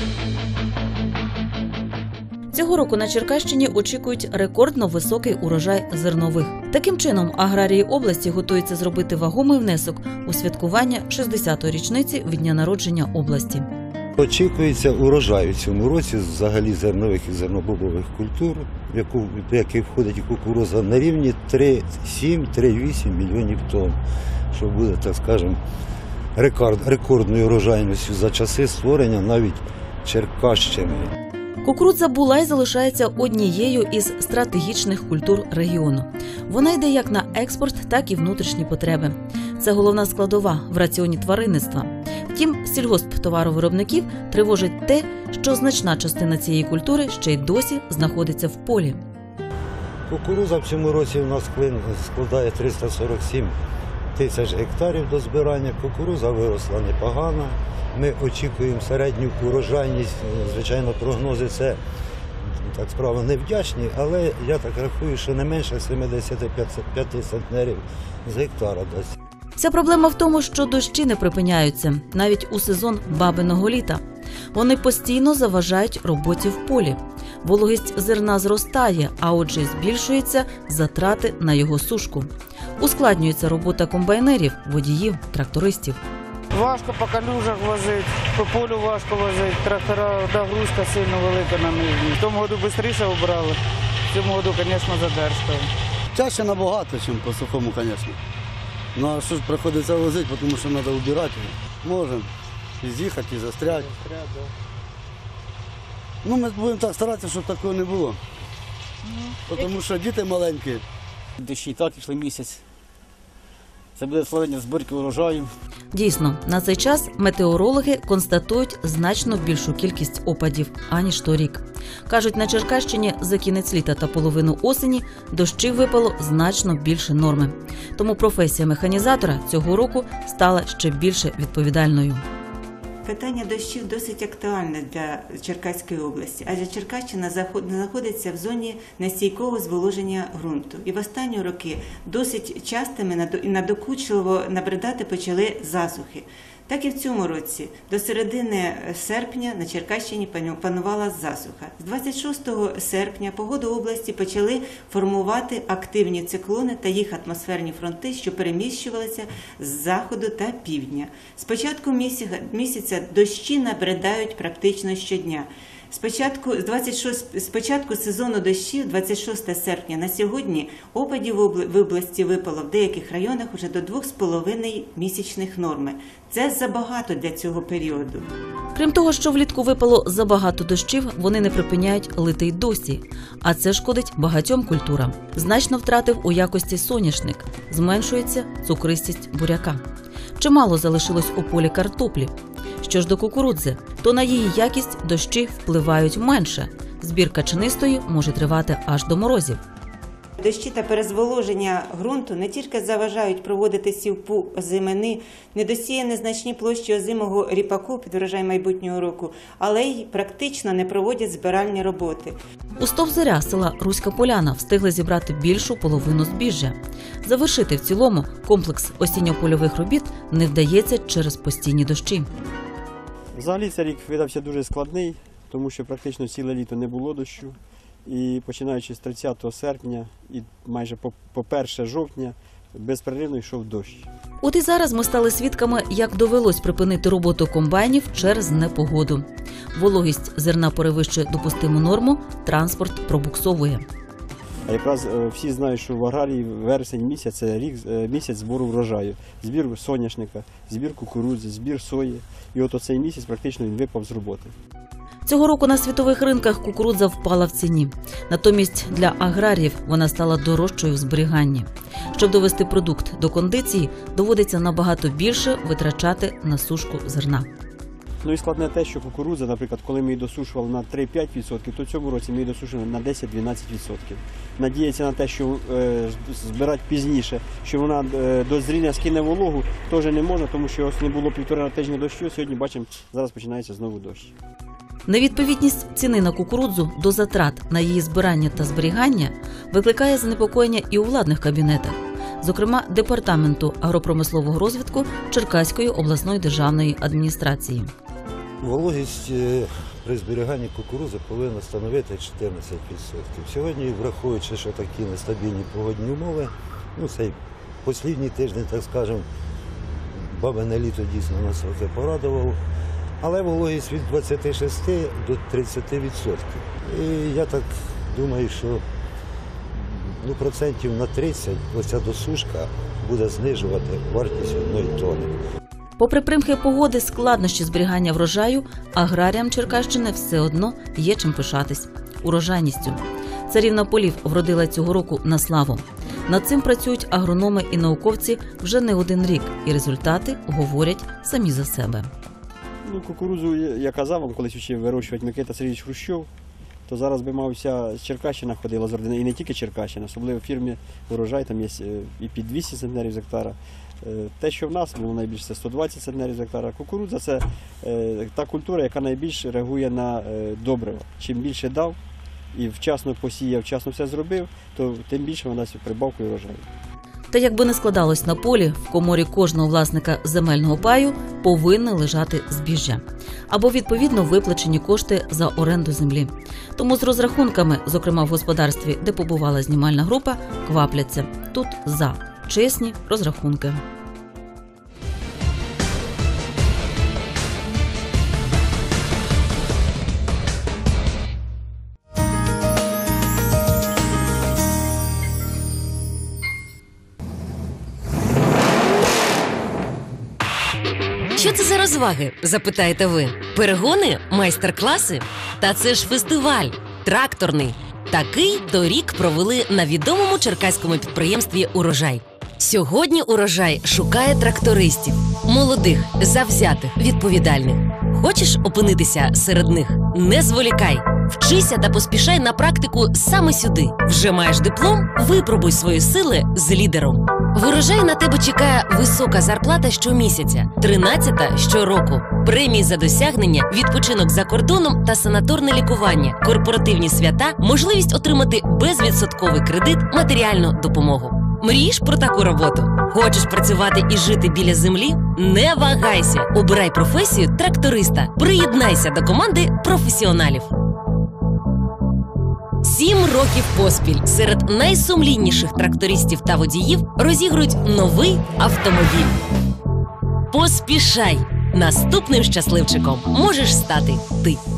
Цього року на Черкащині очікують рекордно високий урожай зернових. Таким чином, аграрії області готуються зробити вагомий внесок у святкування 60-ї річниці від дня народження області. Очікується урожай у цьому році взагалі зернових і зернобобових культур, в які входить і кукурудза, на рівні 3,7-3,8 мільйонів тонн, що буде, так скажемо, рекордною урожайністю за часи створення навіть Черкащини. Кукурудза була і залишається однією із стратегічних культур регіону. Вона йде як на експорт, так і внутрішні потреби. Це головна складова в раціоні тваринництва. Втім, сільгосптоваровиробників тривожить те, що значна частина цієї культури ще й досі знаходиться в полі. Кукурудза в цьому році у нас складає 347 тисяч гектарів до збирання. Кукурудза виросла непогано. Ми очікуємо середню урожайність. Звичайно, прогнози це, так справа, невдячні, але я так рахую, що не менше 75 центнерів з гектара дасть. Вся проблема в тому, що дощі не припиняються, навіть у сезон бабиного літа. Вони постійно заважають роботі в полі. Вологість зерна зростає, а отже збільшуються затрати на його сушку. Ускладнюється робота комбайнерів, водіїв, трактористів. Важко по калюжах возити, по полю важко возити, трактора, нагрузка сильно велика на нижній. В тому году швидше обрали, в цьому году, звісно, задержка. Чаще набагато, ніж по сухому, звісно. Ну а що ж приходиться возити, тому що треба убирати. Можемо і з'їхати, і застряти. Ну, ми будемо так старатися, щоб такого не було. Тому що діти маленькі. Дощі і так пішли місяць. Це буде складення збірки урожаю. Дійсно, на цей час метеорологи констатують значно більшу кількість опадів, аніж торік. Кажуть, на Черкащині за кінець літа та половину осені дощів випало значно більше норми. Тому професія механізатора цього року стала ще більше відповідальною. Питання дощів досить актуальне для Черкаської області, адже Черкащина знаходиться в зоні нестійкого зволоження ґрунту. І в останні роки досить частими і надокучливо набридати почали засухи. Так і в цьому році, до середини серпня на Черкащині панувала засуха. З 26 серпня погоду області почали формувати активні циклони та їх атмосферні фронти, що переміщувалися з заходу та півдня. З початку місяця дощі набридають практично щодня. З початку сезону дощів, 26 серпня на сьогодні, опадів в області випало в деяких районах уже до 2,5 місячних норми. Це забагато для цього періоду. Крім того, що влітку випало забагато дощів, вони не припиняють лити й досі. А це шкодить багатьом культурам. Значно втратив у якості соняшник, зменшується цукристість буряка. Чимало залишилось у полі картоплі. Що ж до кукурудзи, то на її якість дощі впливають менше. Збір качанистої може тривати аж до морозів. Дощі та перезволоження ґрунту не тільки заважають проводити сівпу озимини, недосіяні значні площі озимого ріпаку під врожай майбутнього року, але й практично не проводять збиральні роботи. У Стовзоря села Руська Поляна встигли зібрати більшу половину збіжжя. Завершити в цілому комплекс осінньо-польових робіт не вдається через постійні дощі. Взагалі цей рік видався дуже складний, тому що практично ціле літо не було дощу. І починаючи з 30 серпня і майже по 1 жовтня безперервно йшов дощ. От і зараз ми стали свідками, як довелось припинити роботу комбайнів через непогоду. Вологість зерна перевищує допустиму норму, транспорт пробуксовує. А якраз всі знають, що в аграрії вересень місяць – це місяць збору врожаю. Збір соняшника, збір кукурудзи, збір сої. І от оцей місяць практично він випав з роботи. Цього року на світових ринках кукурудза впала в ціні. Натомість для аграріїв вона стала дорожчою в зберіганні. Щоб довести продукт до кондиції, доводиться набагато більше витрачати на сушку зерна. Ну і складне те, що кукурудза, наприклад, коли ми її досушували на 3-5%, то цьому році ми її досушуємо на 10-12%. Надіятися на те, що збирати пізніше, що вона до зріння скине вологу, теж не можна, тому що ось не було 1,5 тижня дощу, сьогодні бачимо, зараз починається знову дощ. Невідповідність ціни на кукурудзу до затрат на її збирання та зберігання викликає занепокоєння і у владних кабінетах, зокрема Департаменту агропромислового розвитку Черкаської обласної державної адміністрації. Вологість при зберіганні кукурудзи повинна становити 14%. Сьогодні, враховуючи, що такі нестабільні погодні умови, цей останній тиждень, так скажемо, бабине літо дійсно нас трохи порадувало, але вологість від 26 до 30%. І я так думаю, що процентів на 30 оця досушка буде знижувати вартість одної тони. Попри примхи погоди, складнощі зберігання врожаю, аграріям Черкащини все одно є чим пишатись – урожайністю. Царівна полів вродила цього року на славу. Над цим працюють агрономи і науковці вже не один рік, і результати говорять самі за себе. Кукурудзу, я казав вам, колись вчив вирощувати Микита Сергійович Хрущов, то зараз би мав вся Черкащина ходила з родини, і не тільки Черкащина, особливо в фірмі «Урожай», там є і під 200 центнерів з гектара. Те, що в нас, найбільше це 120 центнерів з гектара. Кукурудза – це та культура, яка найбільше реагує на добрива. Чим більше дав і вчасно посіяв, вчасно все зробив, то тим більше вона прибавку і врожаю. Та якби не складалось на полі, в коморі кожного власника земельного паю повинне лежати збіжжя. Або, відповідно, виплачені кошти за оренду землі. Тому з розрахунками, зокрема в господарстві, де побувала знімальна група, квапляться. Тут за чесні розрахунки. Що це за розваги, запитаєте ви? Перегони? Майстер-класи? Та це ж фестиваль, тракторний. Такий торік провели на відомому черкаському підприємстві «Урожай». Сьогодні «Урожай» шукає трактористів. Молодих, завзятих, відповідальних. Хочеш опинитися серед них? Не зволікай. Вчися та поспішай на практику саме сюди. Вже маєш диплом? Випробуй свої сили з лідером. В «Урожай» на тебе чекає висока зарплата щомісяця, 13-та щороку. Премії за досягнення, відпочинок за кордоном та санаторне лікування, корпоративні свята, можливість отримати безвідсотковий кредит, матеріальну допомогу. Мрієш про таку роботу? Хочеш працювати і жити біля землі? Не вагайся! Обирай професію тракториста. Приєднайся до команди професіоналів. 7 років поспіль серед найсумлінніших трактористів та водіїв розігрують новий автомобіль. Поспішай! Наступним щасливчиком можеш стати ти.